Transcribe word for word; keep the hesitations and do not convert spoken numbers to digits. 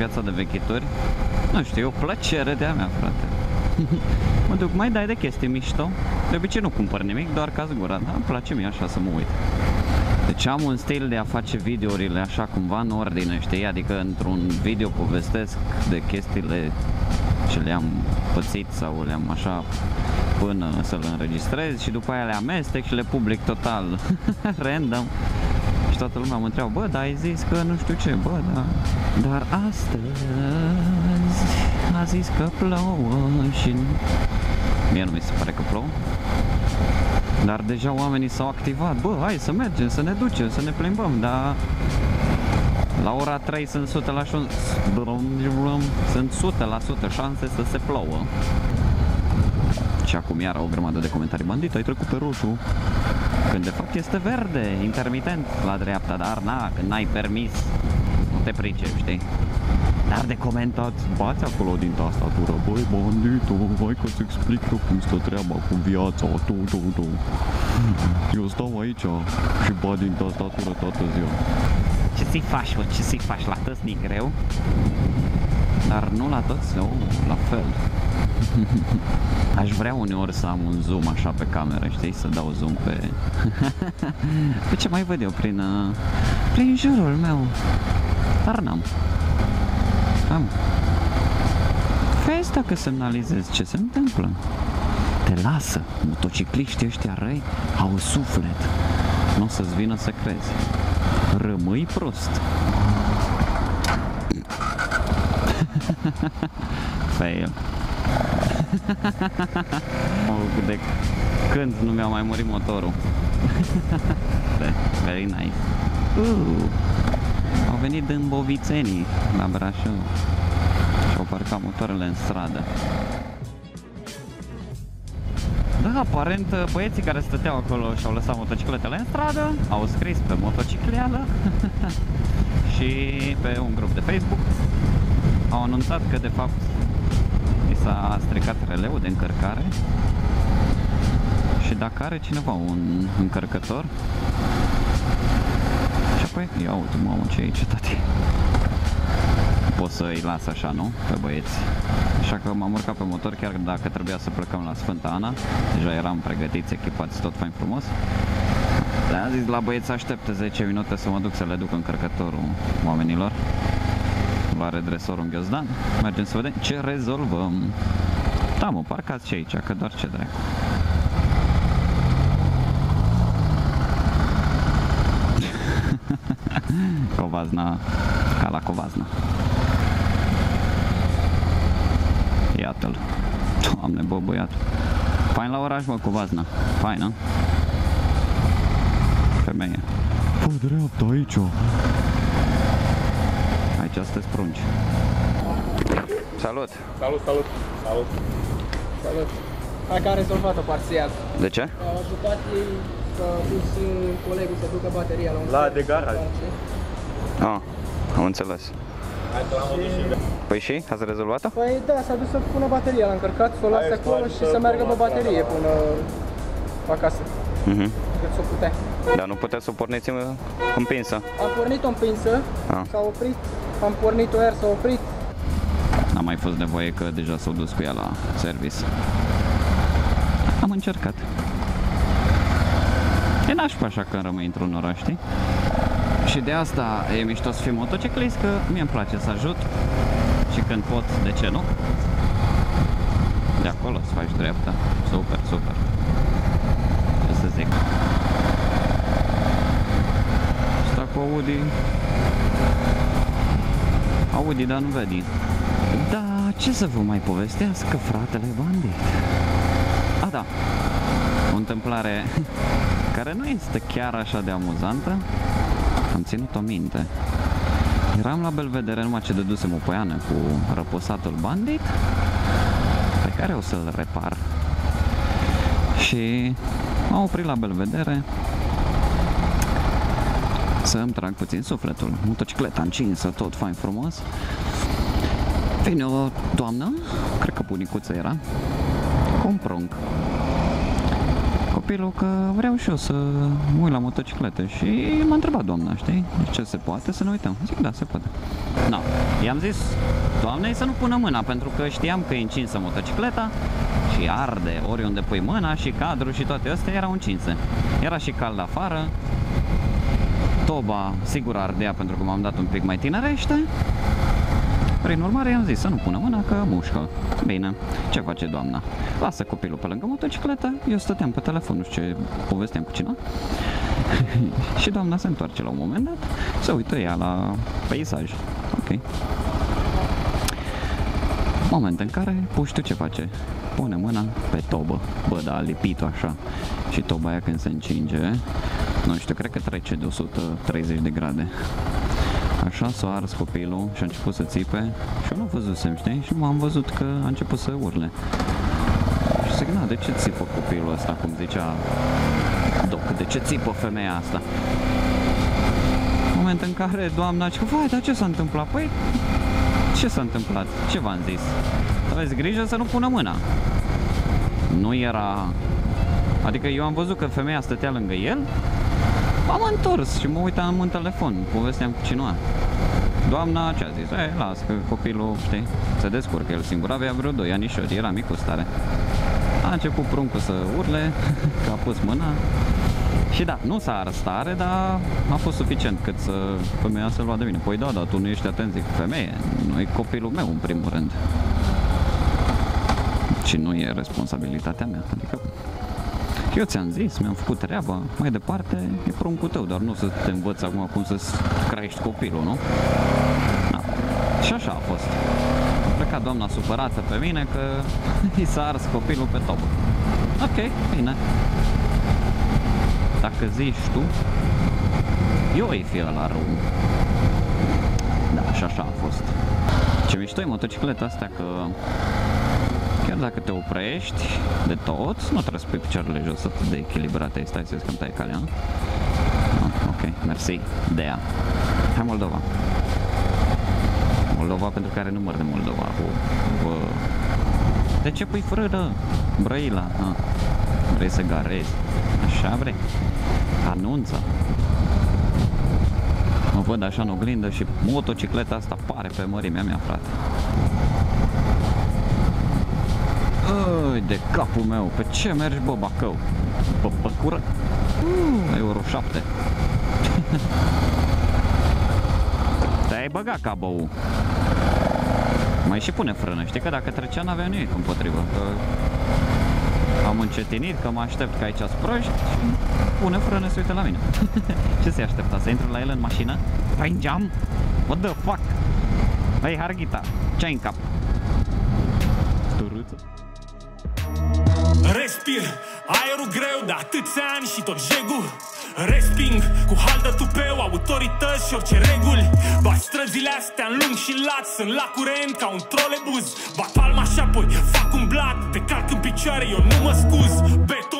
piața de vechituri. Nu știu, e o plăcere de-a mea, frate. Mă duc, mai dai de chestii mișto. De obicei nu cumpăr nimic, doar ca zgura, dar îmi place mie așa să mă uit. Deci am un stil de a face videourile așa cumva în ordine, știi? Adică într-un video povestesc de chestiile ce le-am pățit sau le-am așa până să le înregistrez și după aia le amestec și le public total random. Și toată lumea mă întreabă, bă, dar ai zis că nu știu ce, bă, da. Dar astăzi a zis că plouă și... Mie nu mi se pare că plouă. Dar deja oamenii s-au activat, bă, hai să mergem, să ne ducem, să ne plimbăm, dar... La ora trei sunt o sută la sută, sunt o sută la sută șanse să se plouă. Și acum iar o grămadă de comentarii, bandit, ai trecut pe roșu. Când de fapt este verde, intermitent la dreapta, dar na, când n-ai permis, nu te pricepi, știi? Dar de comentat, bați acolo din tastatură, băi, banditul, hai că-ți explic eu cum stă treaba cu viața, tu, tu, tu. Eu stau aici și bat din tastatură toată ziua. Ce să-i faci, bă, ce să-i faci, la toți din greu? Dar nu la toți, nu, la fel. Aș vrea uneori să am un zoom așa pe cameră, știi? Să dau zoom pe... pe ce mai văd eu prin, prin jurul meu. Dar n-am. Am. Vezi dacă semnalizezi ce se întâmplă. Te lasă. Motocicliștii ăștia răi au suflet. Nu o să-ți vină să crezi. Rămâi prost. Fail. De când nu mi-a mai murit motorul. Very nice. Uh, au venit din Bovițenii la Brașov și au parcat motoarele în stradă. Da, aparent băieții care stăteau acolo și au lăsat motocicletele în stradă au scris pe motocicleală și pe un grup de Facebook au anunțat că de fapt i s-a stricat releul de încărcare și dacă are cineva un încărcător și apoi, ia uite, mamă, ce e aici, tati. Pot să îi las așa, nu? Pe băieți. Așa că m-am urcat pe motor, chiar dacă trebuia să plecăm la Sfânta Ana. Deja eram pregătiți, echipați, tot fain frumos. Le-am zis la băieți să aștepte zece minute să mă duc să le duc încărcătorul oamenilor la redresorul în Ghiozdan. Mergem să vedem ce rezolvăm. Da, mă, parcați și aici, că doar ce dracu. Covazna, ca la Covazna. Iată-l. Doamne, bă, băiatul. Fain la oraș, bă, Covazna. Faină. Femeie. Pe dreapta, aici. Aici sunteți prunci. Salut! Salut, salut! Salut! Salut! Hai că am rezolvat-o parțial. De ce? Au ajutat ei să dus colegul să ducă bateria la un La de garaj. Ah, am înțeles. Hai că l-am adus și... Păi și? Ați rezolvat-o? Păi da, s-a dus să pună bateria, l-a încărcat, să o lase acolo și să meargă pe baterie până acasă. Mhm. Cât s-o putea. Dar nu puteți să o porniți împinsă? Am pornit-o împinsă, s-a oprit, am pornit-o iar, s-a oprit. N-a mai fost nevoie că deja s-au dus cu ea la service. Am încercat. E nașpa așa când rămâi într-un oraș, știi? Și de asta e mișto să fii motociclist, că mie îmi place să ajut și când pot, de ce nu? De acolo să faci dreapta. Super, super. Ce să zic? Sta cu Audi. Audi, dar nu vedi. Da, ce să vă mai povestească, fratele bandit? A, da. O întâmplare care nu este chiar așa de amuzantă. Am ținut-o minte. Eram la Belvedere, numai ce dădusem o poiană cu răposatul bandit, pe care o să-l repar. Și m-am oprit la Belvedere să îmi trag puțin sufletul. Motocicleta încinsă, tot fain frumos. Vine o doamnă, cred că bunicuță era, cu un prunc. copilul că vreau și eu să mă uit la motociclete și m-a întrebat doamna, știi? De ce se poate să ne uităm? Zic, da, se poate. No. I-am zis doamnei să nu pună mâna, pentru că știam că e încinsă motocicleta și arde oriunde pui mâna și cadrul și toate astea erau încinse. Era și cald afară. Toba sigur ardea pentru că m-am dat un pic mai tinerește. Prin urmare i-am zis să nu pună mâna că mușcă. Bine, ce face doamna? Lasă copilul pe lângă motocicletă, eu stăteam pe telefon, nu știu ce povesteam cu cineva. Și doamna se întoarce la un moment dat, se uită ea la peisaj. Ok. Moment în care puștiu ce face? Pune mâna pe tobă. Bă, da, a lipit-o așa. Și toba aia când se încinge, nu știu, cred că trece de o sută treizeci de grade. Așa s-a ars copilul și a început să țipe și eu nu văzusem, știi? Și m-am văzut că a început să urle. Și zic, na, de ce țipă copilul ăsta, cum zicea Doc, de ce țipă femeia asta? Moment în care doamna zice, vai, dar ce s-a întâmplat? Păi, ce s-a întâmplat? Ce v-am zis? Aveți grijă să nu pună mâna. Nu era... Adică eu am văzut că femeia stătea lângă el. M-am întors și mă uitam în telefon, povesteam cu cineva. Doamna ce a zis? E, las că copilul, știi, se descurcă el singur, avea vreo doi anișori, era mic cu stare. A început pruncul să urle, că a pus mâna. Și da, nu s-a ars tare, dar a fost suficient cât să femeia să-l vadă bine. Păi da, dar tu nu ești atent, zic, femeie, nu e copilul meu în primul rând. Și nu e responsabilitatea mea, adică... Eu ți-am zis, mi-am făcut treaba, mai departe e pruncul tău, dar nu să te învăț acum cum să crești copilul, nu? Da. Și așa a fost. A plecat doamna supărată pe mine că i s-a ars copilul pe tobă. Ok, bine. Dacă zici tu, eu îi fi ăla rău. Da, și așa a fost. Ce mișto e motocicleta asta că... Chiar dacă te oprești de tot, nu trebuie să pui picioarele jos atât de echilibrate. Stai să vezi când tai calea. Ah, ok, mersi, Dea. Hai Moldova. Moldova pentru că are număr de Moldova. Bă. De ce pui frână? Brăila. Ah. Vrei să garezi. Așa vrei. Anunță. Mă văd așa în oglindă și motocicleta asta pare pe mărimea mea, frate. Ăi, de capul meu, pe ce mergi, bă, Bacău? Pe păcură? Uh, euro șapte. Te-ai băgat cabou. Mai și pune frână, știi că dacă trecea n-avea nimic împotrivă. Că am încetinit, că mă aștept că aici sunt proști și pune frână, se uită la mine. Ce se aștepta? Să intru la el în mașină? Ai în geam? What the fuck? Hai, Harghita, ce-ai în cap? Turuță? Respir, aerul greu de atâția ani și tot jegul. Resping cu haldă tupeu, autorități și orice reguli. Bat străzile astea în lung și lat, sunt la curent ca un trolebuz. Bat palma și apoi fac un blat, te calc în picioare, eu nu mă scuz. Beton